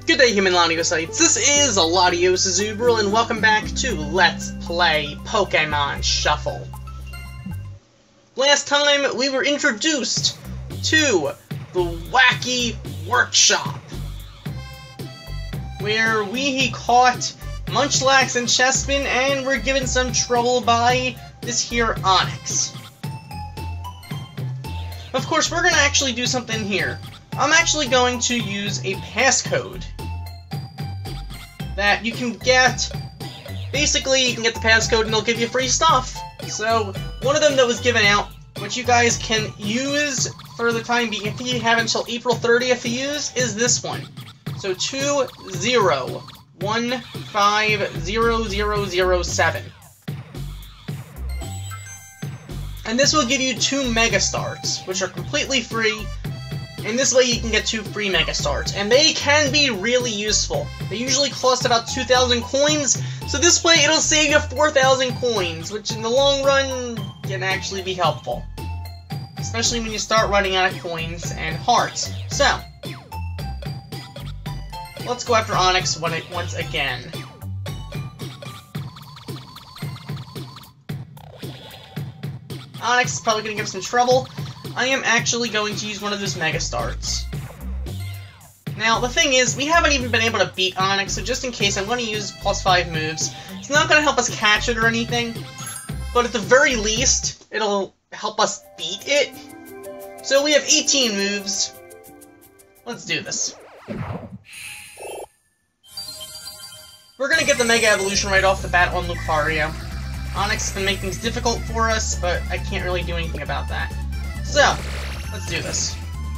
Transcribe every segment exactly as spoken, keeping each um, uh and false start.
Good day, human Latiosites. This is Latiosites, and welcome back to Let's Play Pokemon Shuffle. Last time, we were introduced to the Wacky Workshop, where we caught Munchlax and Chespin, and were given some trouble by this here Onix. Of course, we're gonna actually do something here. I'm actually going to use a passcode that you can get. Basically, you can get the passcode and they'll give you free stuff. So, one of them that was given out, which you guys can use for the time being, if you have until April thirtieth to use, is this one. So, two zero one five zero zero zero seven. And this will give you two Mega Starts, which are completely free. And this way you can get two free Mega Starts, and they can be really useful. They usually cost about two thousand coins, so this way it'll save you four thousand coins, which in the long run can actually be helpful. Especially when you start running out of coins and hearts. So, let's go after Onix once again. Onix is probably going to give us some trouble. I am actually going to use one of those Mega Starts. Now, the thing is, we haven't even been able to beat Onix, so just in case, I'm going to use plus five moves. It's not going to help us catch it or anything, but at the very least, it'll help us beat it. So we have eighteen moves. Let's do this. We're going to get the Mega Evolution right off the bat on Lucario. Onix has been making things difficult for us, but I can't really do anything about that. So, let's do this.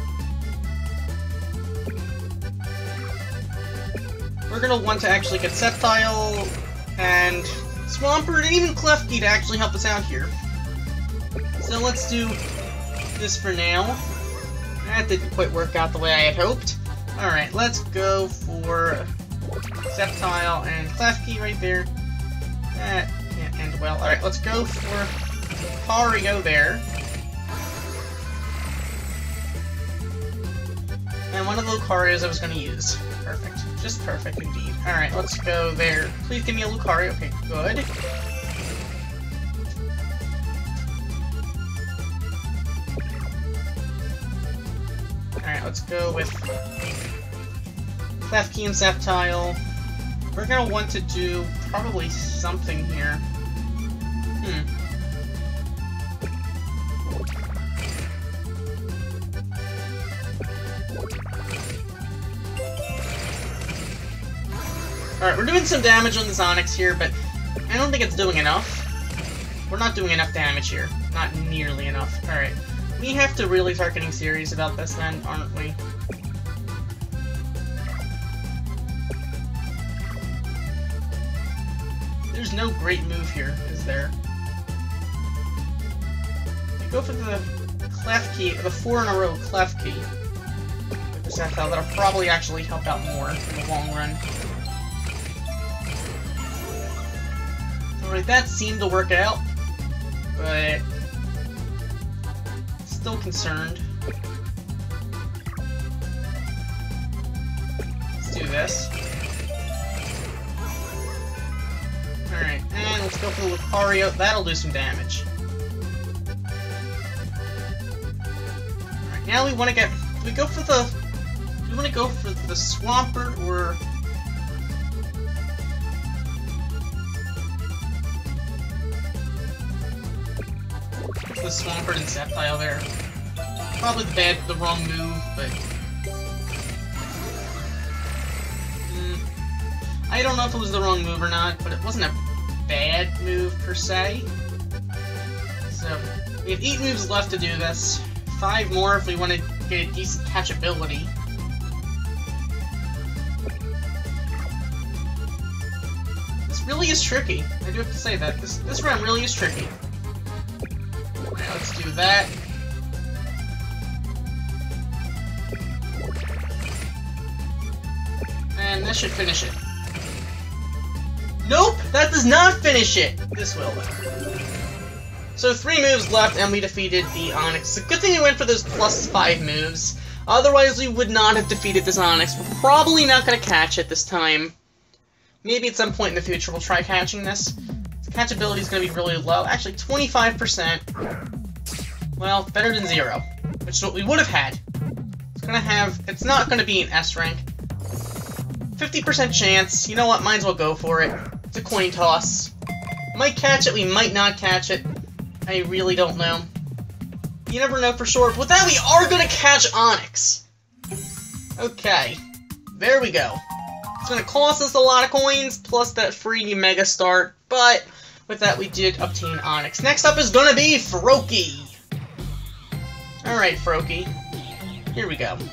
We're gonna want to actually get Sceptile and Swampert and even Klefki to actually help us out here. So let's do this for now. That didn't quite work out the way I had hoped. Alright, let's go for Sceptile and Klefki right there. That can't end well. Alright, let's go for Lucario there. And one of the Lucarios I was going to use. Perfect. Just perfect indeed. Alright, let's go there. Please give me a Lucario. Okay, good. Alright, let's go with Klefki and Sceptile. We're going to want to do probably something here. Hmm. Alright, we're doing some damage on this Onix here, but I don't think it's doing enough. We're not doing enough damage here. Not nearly enough. Alright. We have to really start getting serious about this then, aren't we? There's no great move here, is there? You go for the Klefki, the four in a row Klefki with the Sceptile, that'll probably actually help out more in the long run. Alright, that seemed to work out, but still concerned. Let's do this. Alright, and let's go for the Lucario. That'll do some damage. Alright, now we want to get... Do we go for the... Do we want to go for the Swampert, or... The Swampert and Sceptile there. Probably the bad, the wrong move, but... Mm, I don't know if it was the wrong move or not, but it wasn't a bad move per se. So, we have eight moves left to do this. Five more if we want to get a decent catchability. This really is tricky. I do have to say that. This, this round really is tricky. Let's do that. And that should finish it. Nope! That does not finish it! This will, though. So three moves left, and we defeated the Onix. It's a good thing we went for those plus five moves. Otherwise, we would not have defeated this Onix. We're probably not going to catch it this time. Maybe at some point in the future we'll try catching this. The catchability is going to be really low. Actually, twenty-five percent. Well, better than zero, which is what we would have had. It's going to have... It's not going to be an S rank. fifty percent chance. You know what? Might as well go for it. It's a coin toss. Might catch it, we might not catch it. I really don't know. You never know for sure. But with that, we are going to catch Onix. Okay. There we go. It's going to cost us a lot of coins, plus that free Mega Start. But with that, we did obtain Onix. Next up is going to be Froakie. Alright, Froakie. Here we go.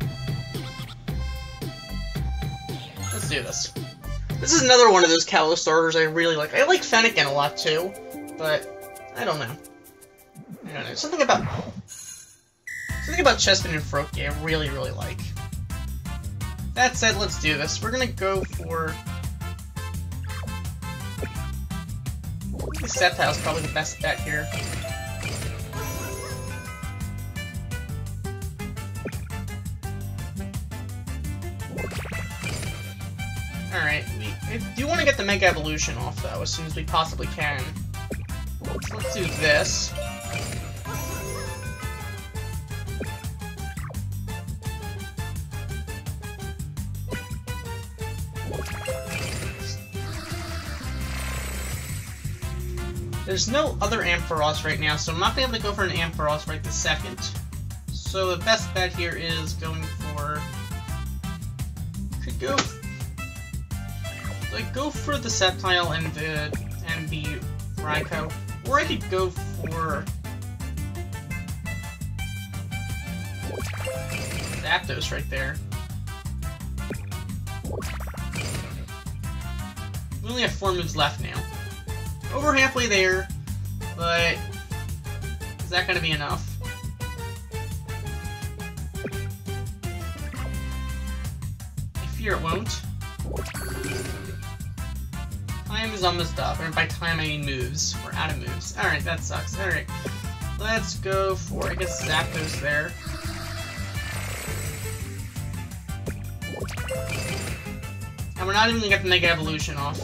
Let's do this. This is another one of those Kalos starters I really like. I like Fennekin a lot too, but I don't know. I don't know. Something about something about Chespin and Froakie I really, really like. That said, let's do this. We're gonna go for Sceptile is probably the best bet here. Alright, we I do want to get the Mega Evolution off, though, as soon as we possibly can. So let's do this. There's no other Ampharos right now, so I'm not going to be able to go for an Ampharos right this second. So the best bet here is going for... Could go... Like, go for the Sceptile and the and the Raikou, or I could go for Zapdos right there. We only have four moves left now. Over halfway there, but is that going to be enough? I fear it won't. Time is almost up, and by time I mean moves. We're out of moves. Alright, that sucks. Alright, let's go for, I guess, Zapdos there. And we're not even gonna get the Mega Evolution off.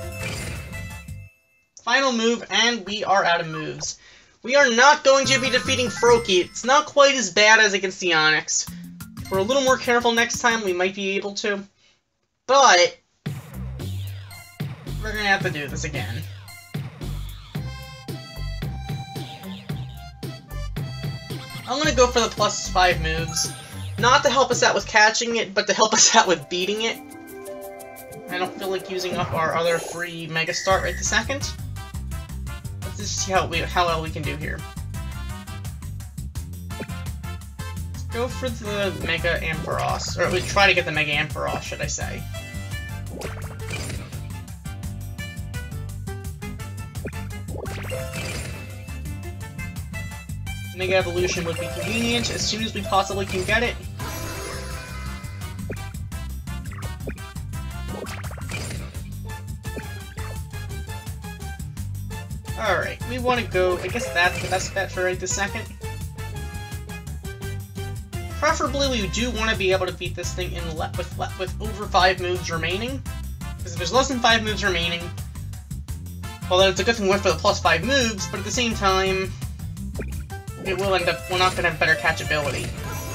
Final move, and we are out of moves. We are not going to be defeating Froakie. It's not quite as bad as against the Onix. If we're a little more careful next time, we might be able to. But we're gonna have to do this again. I'm gonna go for the plus five moves. Not to help us out with catching it, but to help us out with beating it. I don't feel like using up our other free Mega Start right this second. Let's just see how, we, how well we can do here. Let's go for the Mega Ampharos. Or we try to get the Mega Ampharos, should I say. Mega Evolution would be convenient as soon as we possibly can get it. Alright, we want to go... I guess that's the best bet for right this second. Preferably, we do want to be able to beat this thing in le with, le with over five moves remaining. Because if there's less than five moves remaining, well, then it's a good thing we went for the plus five moves, but at the same time, it will end up, we're not going to have better catchability.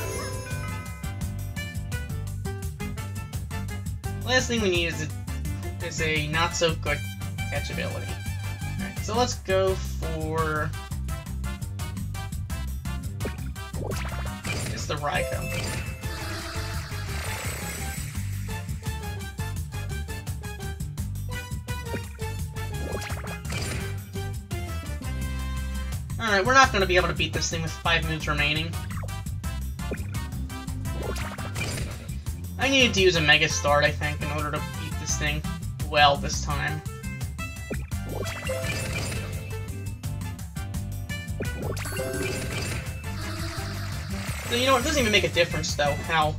Last thing we need is a, is a not-so-good catchability. Alright, so let's go for... It's the Raikou. Alright, we're not going to be able to beat this thing with five moves remaining. I needed to use a Mega Start, I think, in order to beat this thing well this time. So, you know what, it doesn't even make a difference, though, how...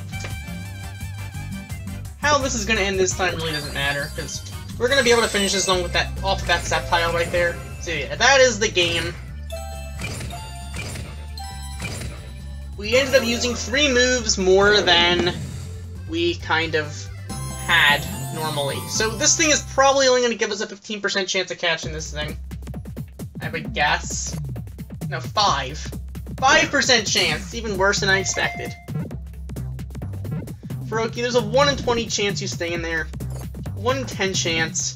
How this is going to end this time really doesn't matter, because we're going to be able to finish this one with that, off of that Sceptile right there. So yeah, that is the game. we ended up using three moves more than we kind of had normally. So this thing is probably only going to give us a fifteen percent chance of catching this thing. I would guess. No, five. five percent chance. Even worse than I expected. Froakie, there's a one in twenty chance you stay in there. one in ten chance.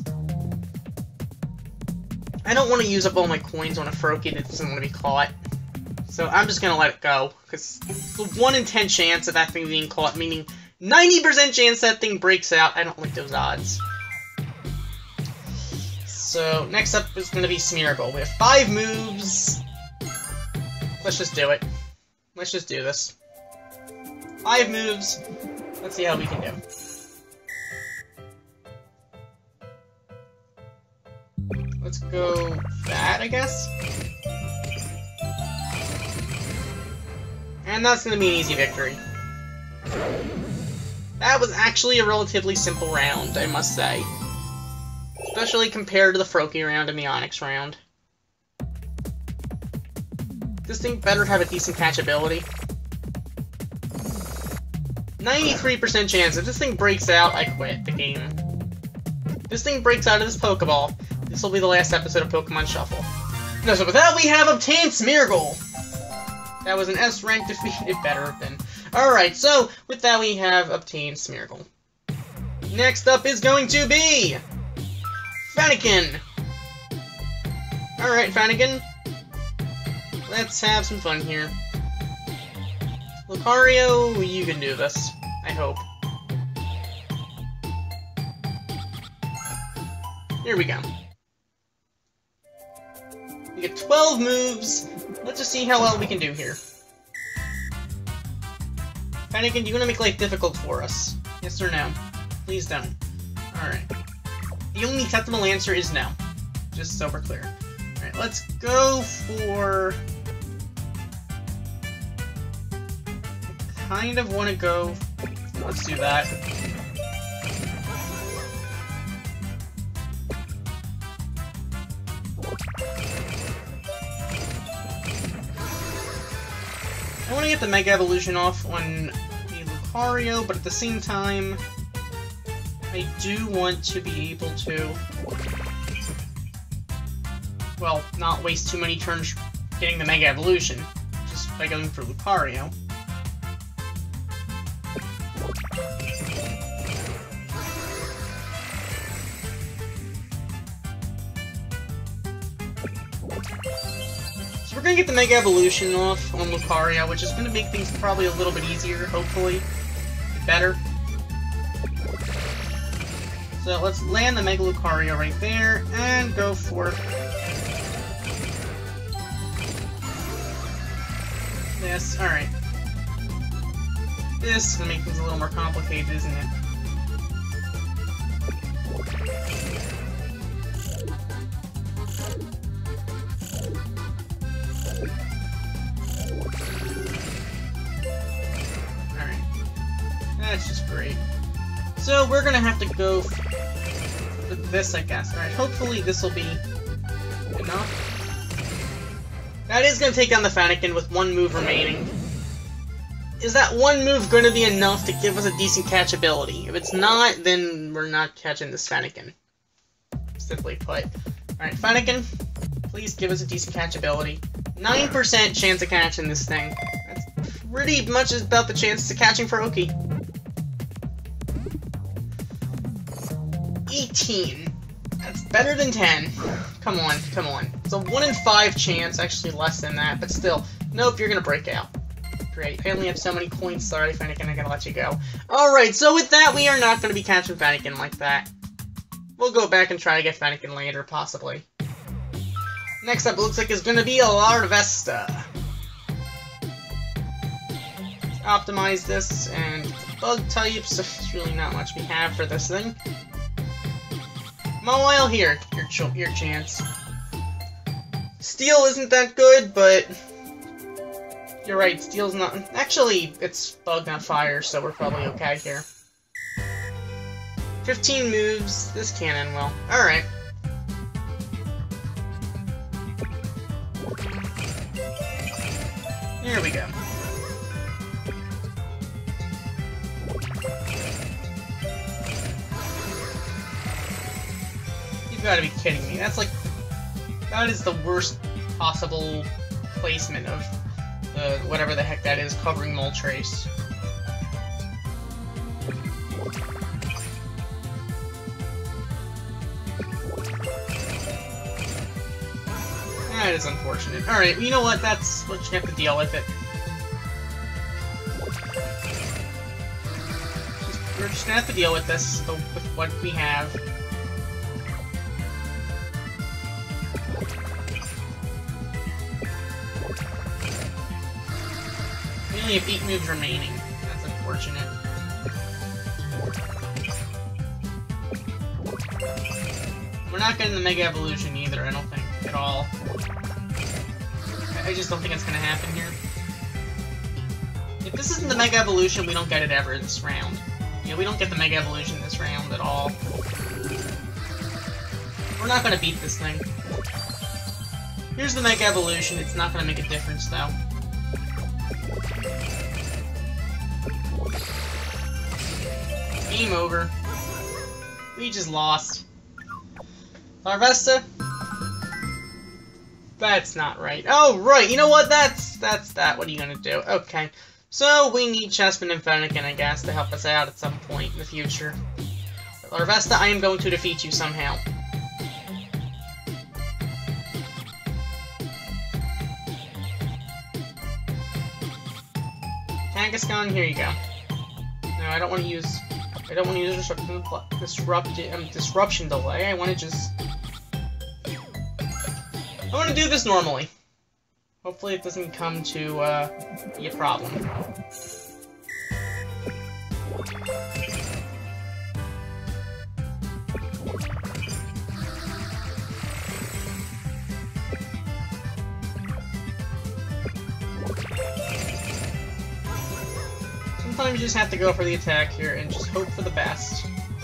I don't want to use up all my coins on a Froakie that doesn't want to be caught. So I'm just going to let it go. Because the one in ten chance of that thing being caught, meaning ninety percent chance that thing breaks out. I don't like those odds. So next up is going to be Smeargle. We have five moves. Let's just do it. Let's just do this. Five moves. Let's see how we can do. Let's go that, I guess. And that's going to be an easy victory. That was actually a relatively simple round, I must say. Especially compared to the Froakie round and the Onix round. This thing better have a decent catchability. ninety-three percent chance. If this thing breaks out, I quit the game. If this thing breaks out of this Pokeball, this will be the last episode of Pokemon Shuffle. No, so with that, we have obtained Smeargle. That was an S rank defeat. It better have been. Alright, so with that, we have obtained Smeargle. Next up is going to be Fennekin. Alright, Fennekin. Let's have some fun here. Lucario, you can do this. I hope. Here we go. We get twelve moves. Let's just see how well we can do here. Fennekin, do you want to make life difficult for us? Yes or no? Please don't. Alright. The only acceptable answer is no. Just so we're clear. Alright, let's go for... I kind of want to go... Let's do that. I want to get the Mega Evolution off on the Lucario, but at the same time, I do want to be able to, well, not waste too many turns getting the Mega Evolution, just by going for Lucario. We're gonna get the Mega Evolution off on Lucario, which is gonna make things probably a little bit easier, hopefully. Better. So let's land the Mega Lucario right there, and go for... this. Alright. This is gonna make things a little more complicated, isn't it? That's just great. So we're gonna have to go for this, I guess. Alright, hopefully this will be enough. That is gonna take down the Fennekin with one move remaining. Is that one move gonna be enough to give us a decent catchability? If it's not, then we're not catching this Fennekin. Simply put. Alright, Fennekin, please give us a decent catchability. nine percent chance of catching this thing. That's pretty much about the chances of catching Froakie. eighteen. That's better than ten. Come on, come on. It's a one in five chance, actually less than that, but still. Nope, you're gonna break out. Great. I only have so many coins. Sorry, Fennekin, I gotta let you go. Alright, so with that, we are not gonna be catching Fennekin like that. We'll go back and try to get Fennekin later, possibly. Next up, it looks like it's gonna be a Larvesta. Optimize this, and bug types, there's really not much we have for this thing. Mawile here, your, ch your chance. Steel isn't that good, but you're right, Steel's not... Actually, it's bug, not fire, so we're probably okay here. fifteen moves, this can't end well. Alright. Here we go. gotta be kidding me. That's like... That is the worst possible placement of uh, whatever the heck that is covering Moltres. That is unfortunate. Alright, well, you know what? That's... We're just gonna have to deal with it. Just, we're just gonna have to deal with this, so, with what we have. We only have eight moves remaining. That's unfortunate. We're not getting the Mega Evolution either, I don't think, at all. I just don't think it's gonna happen here. If this isn't the Mega Evolution, we don't get it ever this round. Yeah, we don't get the Mega Evolution this round at all. We're not gonna beat this thing. Here's the Mega Evolution, it's not gonna make a difference, though. Game over. We just lost. Larvesta? That's not right. Oh, right, you know what? That's that's that. What are you gonna do? Okay. So, we need Chespin and Fennekin, I guess, to help us out at some point in the future. But Larvesta, I am going to defeat you somehow. Kangaskhan, here you go. No, I don't want to use... I don't want to use disruption, disrupt, um, disruption delay. I want to just... I want to do this normally. Hopefully it doesn't come to uh, be a problem. Sometimes you just have to go for the attack here and just hope for the best.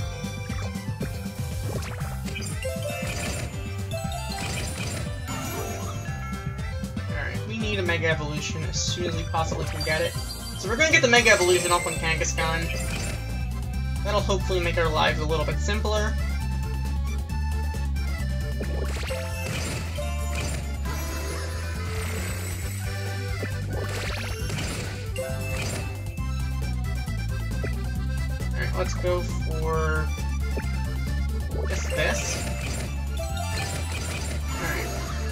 Alright, we need a Mega Evolution as soon as we possibly can get it. So we're gonna get the Mega Evolution off on Kangaskhan. That'll hopefully make our lives a little bit simpler. Let's go for just this. Alright.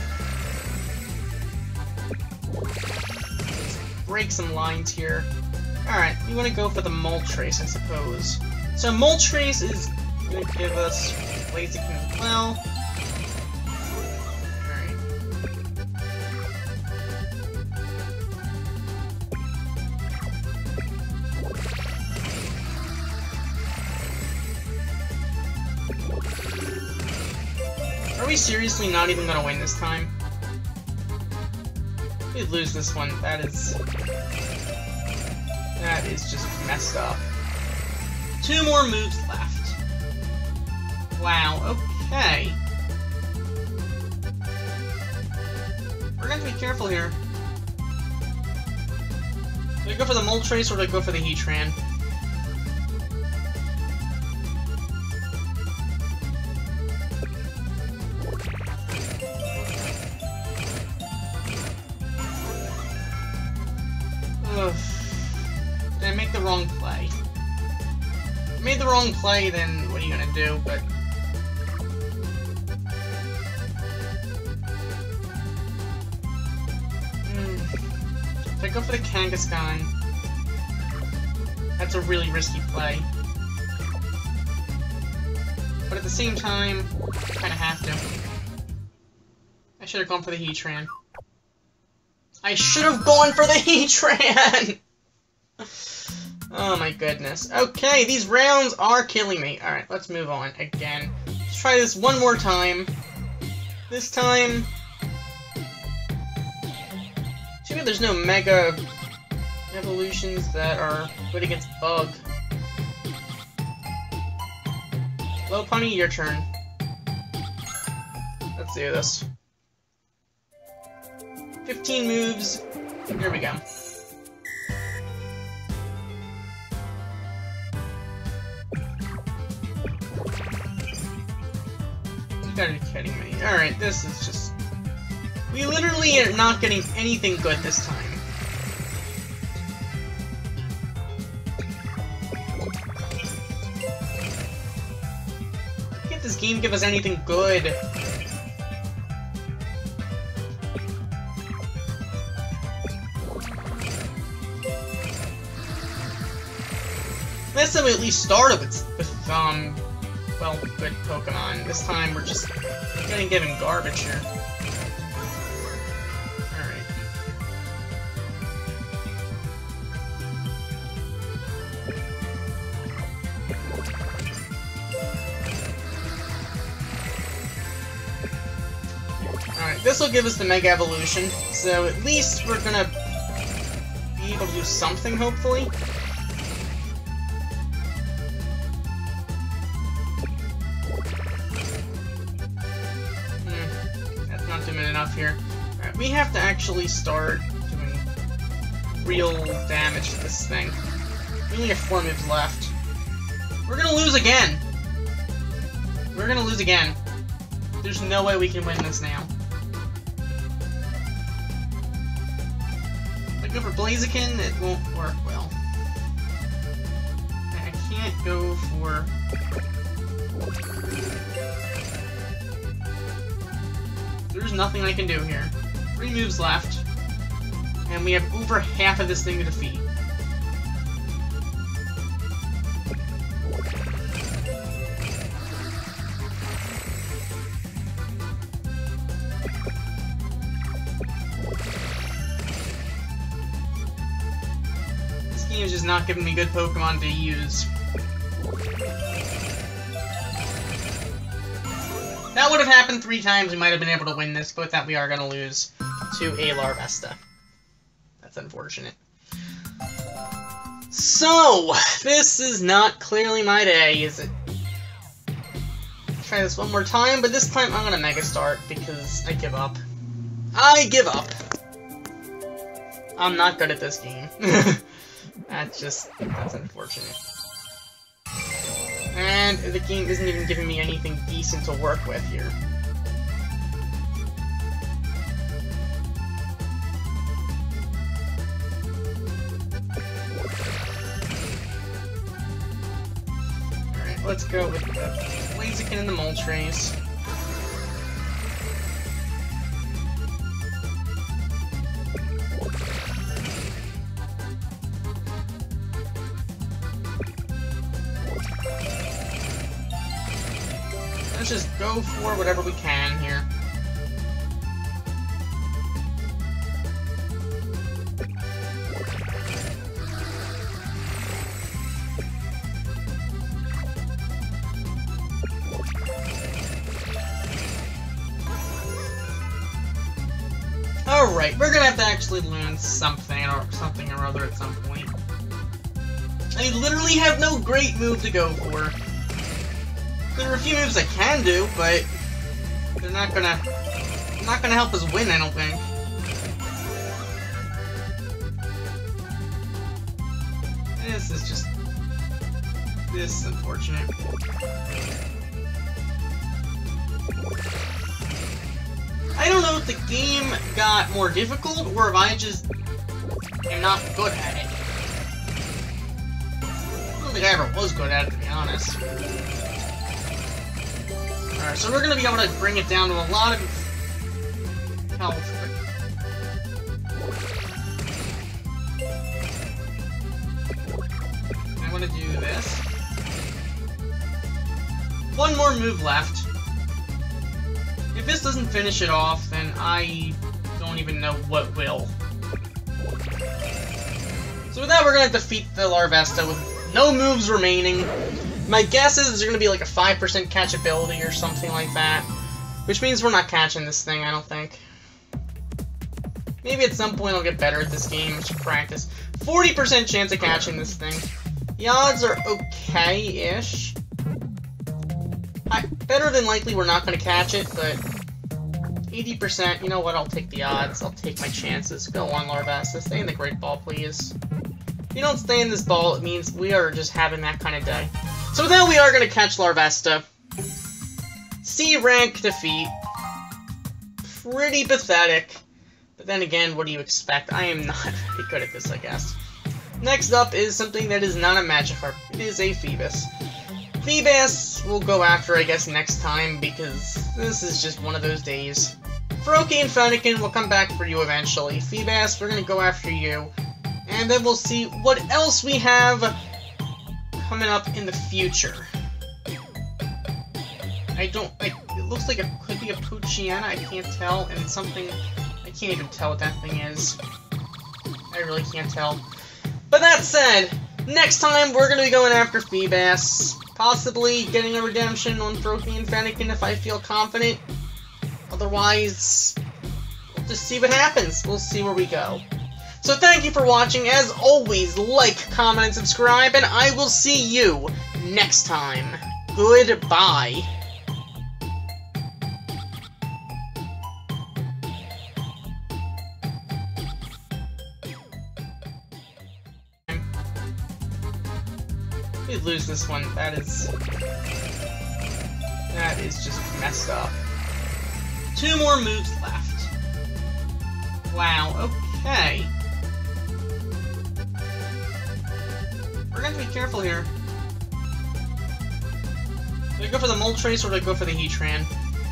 Let's break some lines here. Alright, we want to go for the Moltres, I suppose. So Moltres is going to give us Blaziken as well. Are we seriously not even gonna win this time? We'd lose this one. That is... That is just messed up. Two more moves left. Wow, okay. We're gonna have to be careful here. Do I go for the Moltres or do I go for the Heatran? Did I make the wrong play? If I made the wrong play, then what are you gonna do? But mm. If I go for the Kangaskhan, that's a really risky play. But at the same time, I kinda have to. I should have gone for the Heatran. I should have gone for the Heatran! Oh my goodness. Okay, these rounds are killing me. Alright, let's move on again. Let's try this one more time. This time... Too bad there's no Mega Evolutions that are good against Bug. Lopunny, your turn. Let's do this. fifteen moves. Here we go. gotta be kidding me. Alright, this is just... We literally are not getting anything good this time. Can't this game give us anything good? Last time we at least started with, with um, well, good Pokemon. This time we're just getting given garbage here. Alright. Alright, this will give us the Mega Evolution, so at least we're gonna be able to do something, hopefully. Here. Alright, we have to actually start doing real damage to this thing. We only have four moves left. We're gonna lose again! We're gonna lose again. There's no way we can win this now. If I go for Blaziken, it won't work well. I can't go for... There's nothing I can do here. Three moves left. And we have over half of this thing to defeat. This game is just not giving me good Pokemon to use. That would have happened three times, we might have been able to win this, but with that we are going to lose to a Larvesta. That's unfortunate. So, this is not clearly my day, is it? Try this one more time, but this time I'm going to Mega Start because I give up. I give up! I'm not good at this game. That's just, that's unfortunate. And the game isn't even giving me anything decent to work with here. Alright, let's go with the Blaziken and the Munchlax. Let's just go for whatever we can here. Alright, we're gonna have to actually learn something or something or other at some point. I literally have no great move to go for. There are a few moves I can do, but they're not gonna not gonna help us win, I don't think. This is just this is unfortunate. I don't know if the game got more difficult or if I just am not good at it. I don't think I ever was good at it, to be honest. Alright, so we're gonna be able to bring it down to a lot of health. I want to do this. One more move left. If this doesn't finish it off, then I don't even know what will. So with that, we're gonna defeat the Larvesta with no moves remaining. My guess is there's going to be like a five percent catchability or something like that. Which means we're not catching this thing, I don't think. Maybe at some point I'll get better at this game. I should practice. forty percent chance of catching this thing. The odds are okay-ish. Better than likely we're not going to catch it, but eighty percent, you know what, I'll take the odds. I'll take my chances. Go on, Larvesta. Stay in the Great Ball, please. If you don't stay in this ball, it means we are just having that kind of day. So with that, we are going to catch Larvesta. C rank defeat. Pretty pathetic. But then again, what do you expect? I am not very good at this, I guess. Next up is something that is not a Magikarp. It is a Phoebus. Phoebus we'll go after, I guess, next time, because this is just one of those days. Froakie and Fennekin will come back for you eventually. Phoebus, we're gonna go after you. And then we'll see what else we have coming up in the future. I don't, like, it looks like it could be a Poochyena, I can't tell, and something, I can't even tell what that thing is. I really can't tell. But that said, next time we're gonna be going after Phoebus, possibly getting a redemption on Froakie and Fennekin if I feel confident. Otherwise, we'll just see what happens. We'll see where we go. So thank you for watching. As always, like, comment, and subscribe, and I will see you next time. Goodbye. We lose this one. That is... That is just messed up. Two more moves left. Wow, okay. We're gonna have to be careful here. Do I go for the Munchlax or do I go for the Heatran?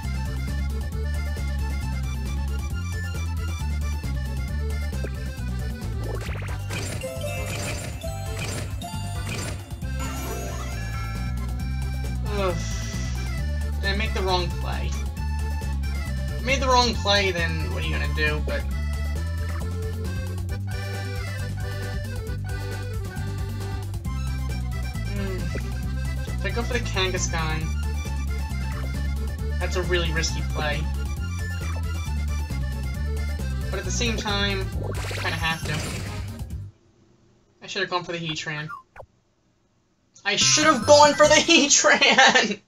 Ugh. Did I make the wrong play? If I made the wrong play, then what are you gonna do? But if I go for the Kangaskhan, that's a really risky play. But at the same time, I kinda have to. I should have gone for the Heatran. I should have gone for the Heatran!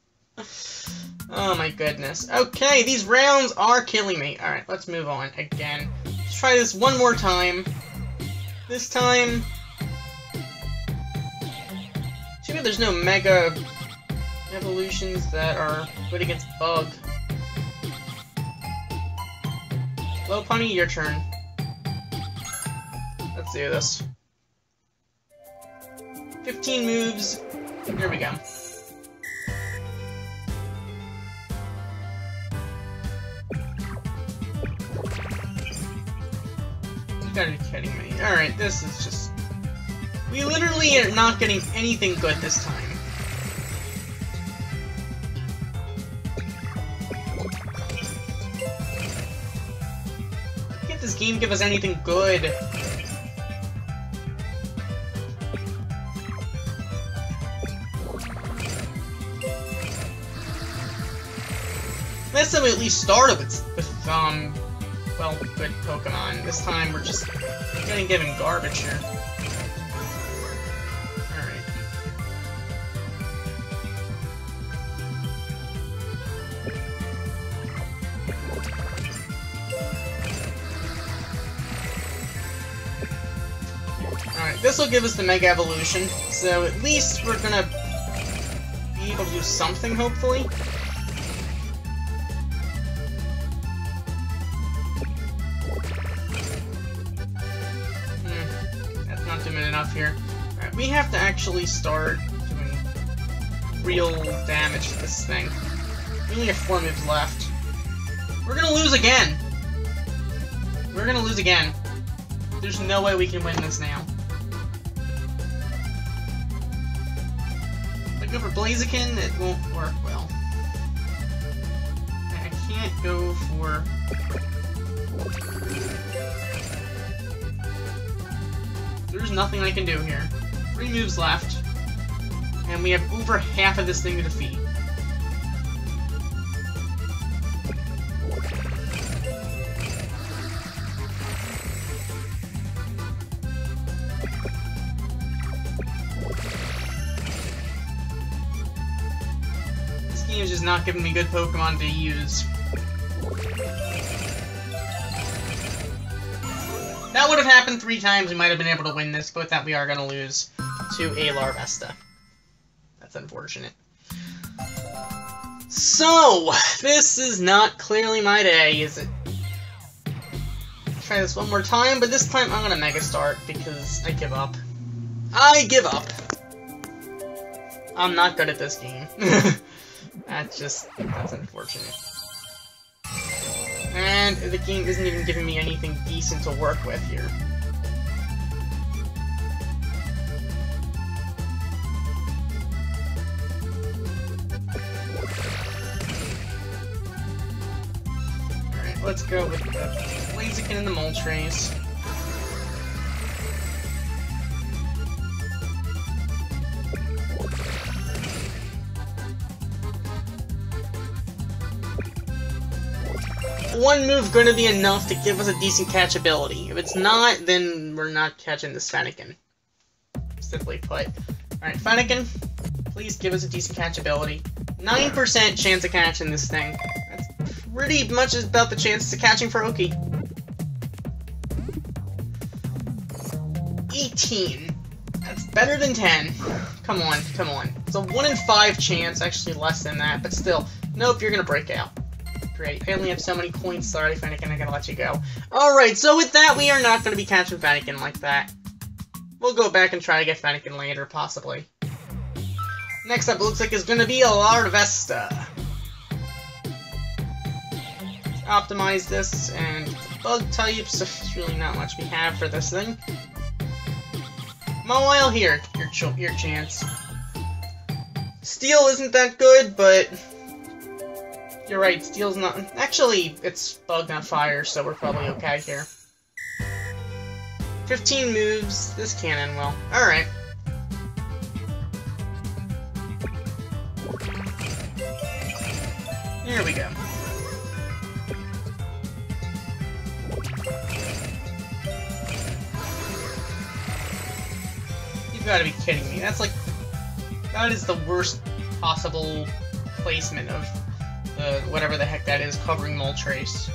Oh my goodness. Okay, these rounds are killing me. Alright, let's move on again. Let's try this one more time. This time... Too bad there's no Mega Evolutions that are good against Bug. Lopunny, your turn. Let's do this. fifteen moves. Here we go. You gotta be kidding me. Alright, this is just... We literally are not getting anything good this time. Can't this game give us anything good? Last time we at least started with, with um, well, good Pokemon. This time we're just getting given garbage here. Alright. Alright, this will give us the Mega Evolution, so at least we're gonna be able to do something, hopefully. Enough here. Alright, we have to actually start doing real damage to this thing. We only have four moves left. We're gonna lose again! We're gonna lose again. There's no way we can win this now. If I go for Blaziken, it won't work well. I can't go for... There's nothing I can do here. Three moves left. And we have over half of this thing to defeat. This game is just not giving me good Pokemon to use. That would have happened three times, we might have been able to win this, but with that we are going to lose to a Larvesta. That's unfortunate. So, this is not clearly my day, is it? Try this one more time, but this time I'm gonna Mega Start because I give up. I give up. I'm not good at this game. That's just, that's unfortunate. And the game isn't even giving me anything decent to work with here. Alright, let's go with the Blaziken and the Moltres. One move going to be enough to give us a decent catchability. If it's not, then we're not catching this Fennekin. Simply put. Alright, Fennekin, please give us a decent catchability. nine percent chance of catching this thing. That's pretty much about the chances of catching Froakie. eighteen. That's better than ten. Come on, come on. It's a one in five chance, actually less than that, but still. Nope, you're gonna break out. Great. I only have so many coins. Sorry, Fennekin, I gotta let you go. Alright, so with that, we are not gonna be catching Fennekin like that. We'll go back and try to get Fennekin later, possibly. Next up, it looks like it's gonna be a Larvesta. Optimize this, and bug types, there's really not much we have for this thing. Mawile here, your, ch your chance. Steel isn't that good, but... You're right, Steel's not... Actually, it's bug, not fire, so we're probably okay here. fifteen moves, this can't end well. Alright. Here we go. You've got to be kidding me. That's like... That is the worst possible placement of... Uh, whatever the heck that is, covering Moltres.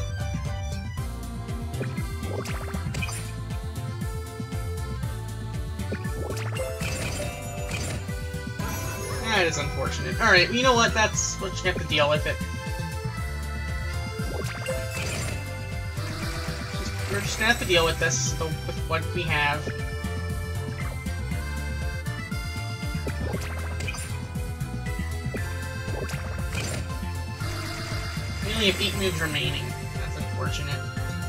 That is unfortunate. Alright, you know what? That's what you have to deal with it. Just, we're just gonna have to deal with this, with what we have. We only have eight moves remaining. That's unfortunate.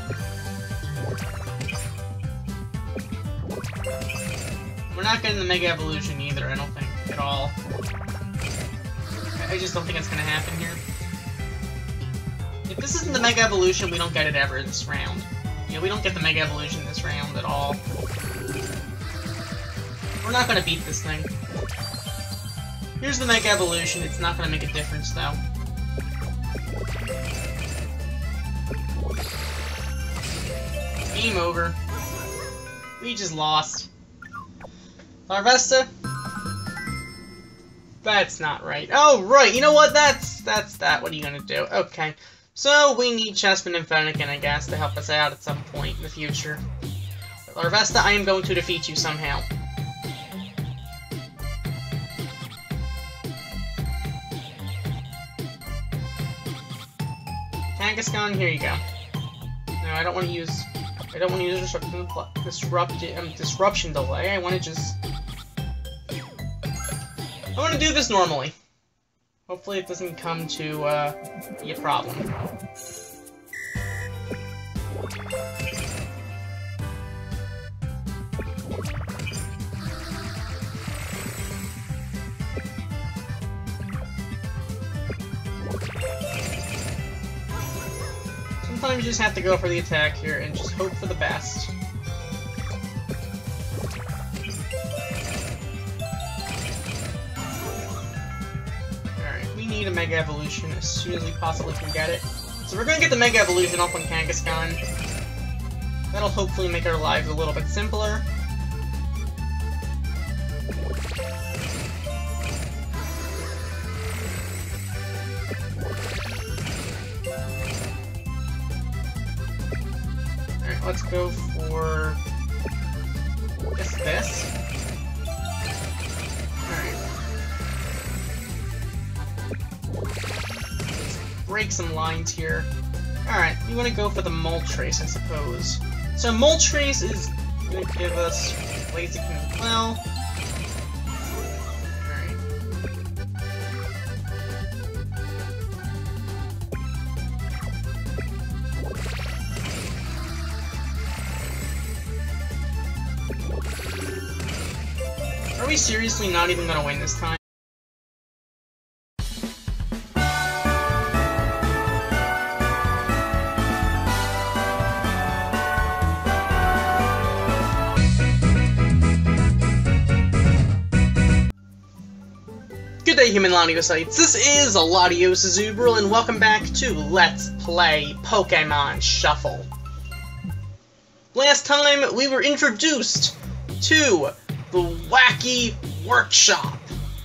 We're not getting the Mega Evolution either, I don't think, at all. I just don't think it's gonna happen here. If this isn't the Mega Evolution, we don't get it ever this round. Yeah, we don't get the Mega Evolution this round at all. We're not gonna beat this thing. Here's the Mega Evolution, it's not gonna make a difference, though. Game over. We just lost. Larvesta? That's not right. Oh, right, you know what? That's that's that. What are you gonna do? Okay. So, we need Chessman and Fennekin, I guess, to help us out at some point in the future. But Larvesta, I am going to defeat you somehow. Kangaskhan, here you go. No, I don't want to use... I don't want to use disruption, disruption, um, disruption delay. I want to just... I want to do this normally. Hopefully it doesn't come to uh, be a problem. Sometimes you just have to go for the attack here and just hope for the best. Alright, we need a Mega Evolution as soon as we possibly can get it. So we're gonna get the Mega Evolution off on Kangaskhan. That'll hopefully make our lives a little bit simpler. Let's go for just this. Alright. break some lines here. Alright, we want to go for the Munchlax, I suppose. So Munchlax is going to give us Blaziken as well. Are we seriously not even gonna win this time? Good day, human Latiosites. This is Latiosites, and welcome back to Let's Play Pokemon Shuffle. Last time, we were introduced to the Wacky Workshop,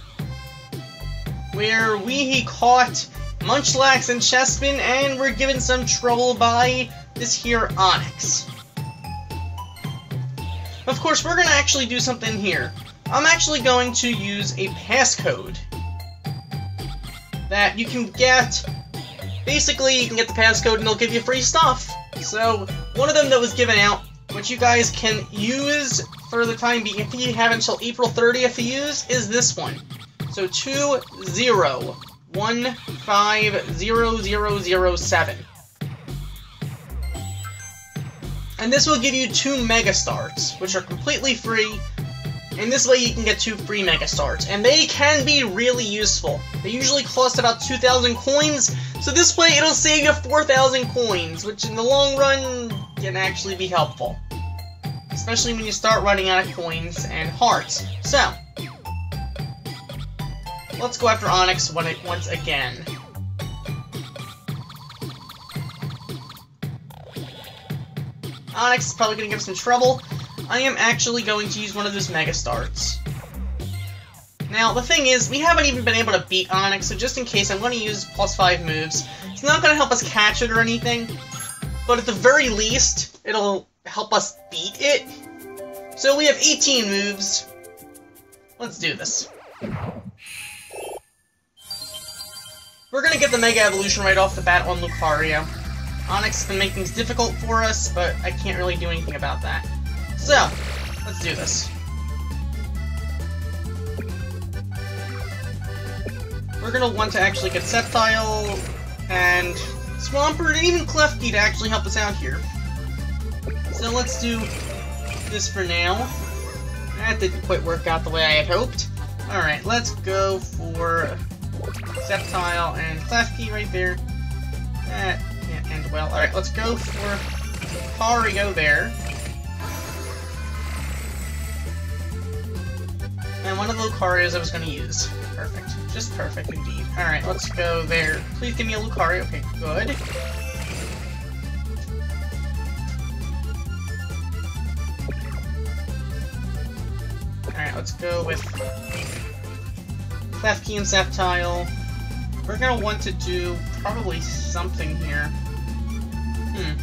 where we caught Munchlax and Chespin and were given some trouble by this here Onix. Of course, we're going to actually do something here. I'm actually going to use a passcode that you can get. Basically, you can get the passcode and they'll give you free stuff. So, one of them that was given out, which you guys can use for the time being, if you have until April thirtieth to use, is this one. So two zero one five zero zero zero seven. And this will give you two Mega Starts, which are completely free, and this way you can get two free Mega Starts. And they can be really useful. They usually cost about two thousand coins, so this way it'll save you four thousand coins, which in the long run can actually be helpful. Especially when you start running out of coins and hearts. So, let's go after Onix once again. Onix is probably going to give us some trouble. I am actually going to use one of those Mega Starts. Now, the thing is, we haven't even been able to beat Onix, so just in case, I'm going to use plus five moves. It's not going to help us catch it or anything, but at the very least, it'll help us beat it. So we have eighteen moves. Let's do this. We're gonna get the Mega Evolution right off the bat on Lucario. Onix has been making things difficult for us, but I can't really do anything about that. So, let's do this. We're gonna want to actually get Sceptile and Swampert and even Klefki to actually help us out here. So let's do this for now. That didn't quite work out the way I had hoped. Alright, let's go for Sceptile and Klefki right there. That can't end well. Alright, let's go for Lucario there. And one of the Lucarios I was going to use. Perfect. Just perfect indeed. Alright, let's go there. Please give me a Lucario. Okay, good. Alright, let's go with Klefki and Sceptile. We're gonna want to do probably something here. Hmm.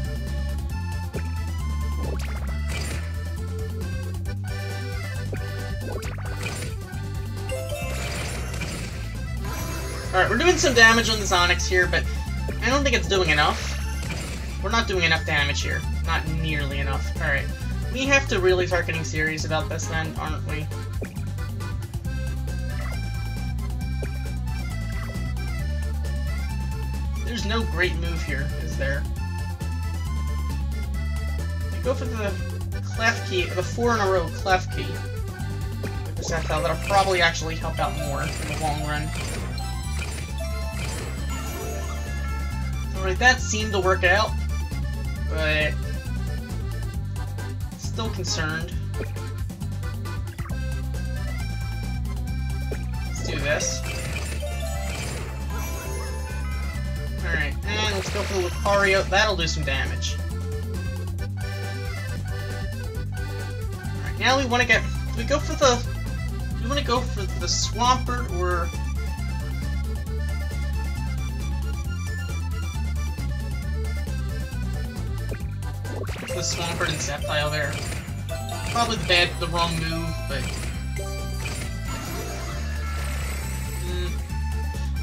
Alright, we're doing some damage on this Onix here, but I don't think it's doing enough. We're not doing enough damage here. Not nearly enough. Alright. We have to really start getting serious about this then, aren't we? There's no great move here, is there? We go for the Klefki, the four in a row Klefki with the Sceptile. That'll probably actually help out more in the long run. Alright, that seemed to work out, but still concerned. Let's do this. Alright, and let's go for the Lucario. That'll do some damage. Alright, now we want to get... Do we go for the... Do we want to go for the Swampert or... The Swampert and Sceptile there. Probably the bad, the wrong move, but... Mm.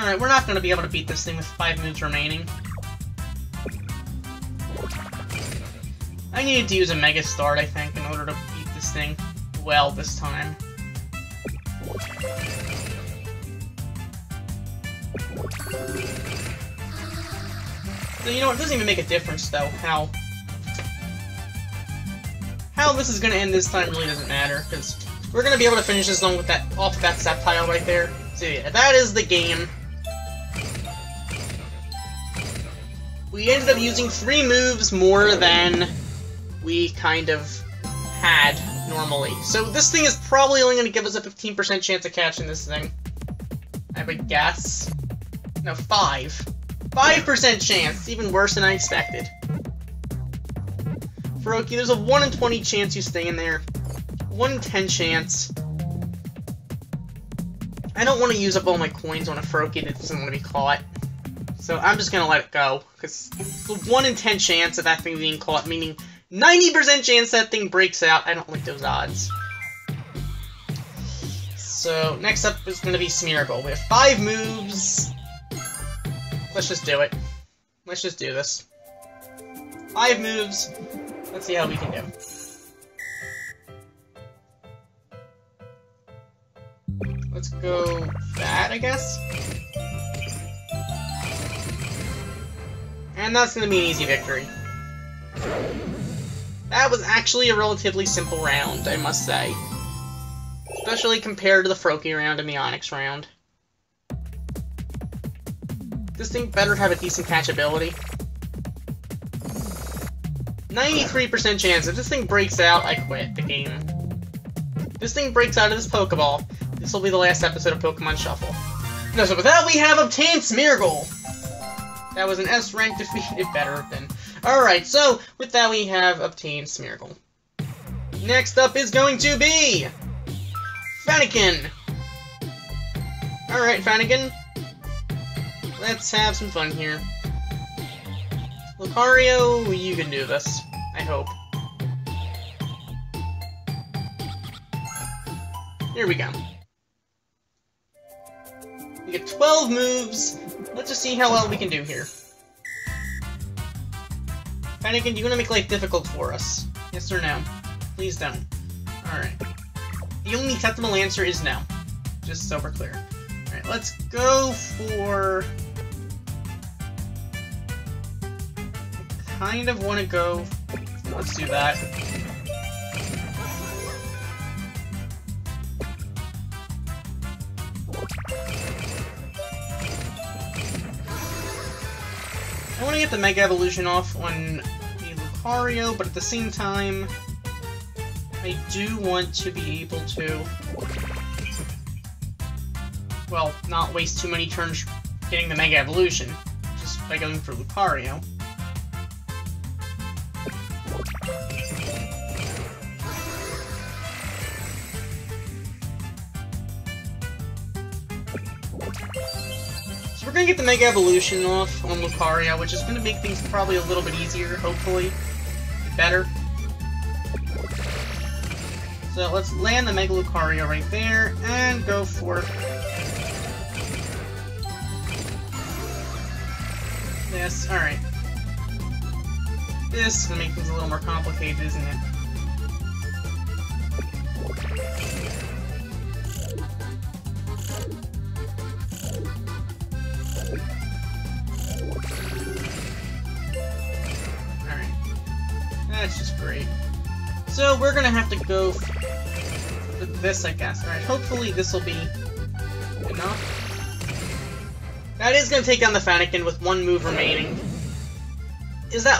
Alright, we're not going to be able to beat this thing with five moves remaining. I needed to use a Mega Start, I think, in order to beat this thing well this time. So, you know what, it doesn't even make a difference, though, how... How this is going to end this time really doesn't matter, because we're going to be able to finish this one with that, off of that Sceptile right there. So yeah, that is the game. We ended up using three moves more than we kind of had normally. So this thing is probably only going to give us a fifteen percent chance of catching this thing. I would guess. No, five. five percent chance! Even worse than I expected. Froakie, there's a one in twenty chance you stay in there. one in ten chance. I don't want to use up all my coins on a Froakie that doesn't want to be caught. So I'm just going to let it go. Because it's a one in ten chance of that thing being caught, meaning ninety percent chance that thing breaks out. I don't like those odds. So next up is going to be Smeargle. We have five moves. Let's just do it. Let's just do this. Five moves. Let's see how we can do. Let's go that, I guess. And that's going to be an easy victory. That was actually a relatively simple round, I must say. Especially compared to the Froakie round and the Onix round. This thing better have a decent catchability. ninety-three percent chance. If this thing breaks out, I quit the game. If this thing breaks out of this Pokeball, this will be the last episode of Pokemon Shuffle. No, so with that, we have obtained Smeargle. That was an S rank defeat. It better have been. Alright, so with that, we have obtained Smeargle. Next up is going to be Fennekin. Alright, Fennekin. Let's have some fun here. Lucario, you can do this. I hope. Here we go. We get twelve moves. Let's just see how well we can do here. Fennekin, do you want to make life difficult for us? Yes or no? Please don't. Alright. The only acceptable answer is no. Just so we're clear. Alright, let's go for... I kind of want to go... Let's do that. I want to get the Mega Evolution off on the Lucario, but at the same time, I do want to be able to, well, not waste too many turns getting the Mega Evolution, just by going for Lucario. So we're gonna get the Mega Evolution off on Lucario, which is gonna make things probably a little bit easier, hopefully. Better. So let's land the Mega Lucario right there, and go for this. Alright. This is gonna make things a little more complicated, isn't it? That's just great. So we're gonna have to go for this, I guess. Alright, hopefully this will be enough. That is gonna take down the Fennekin with one move remaining. Is that